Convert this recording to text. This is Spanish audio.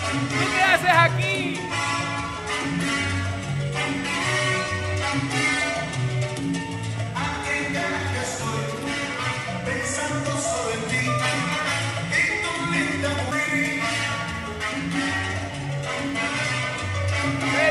¿Tú qué haces aquí? Pensando solo en ti, en tu linda mujer.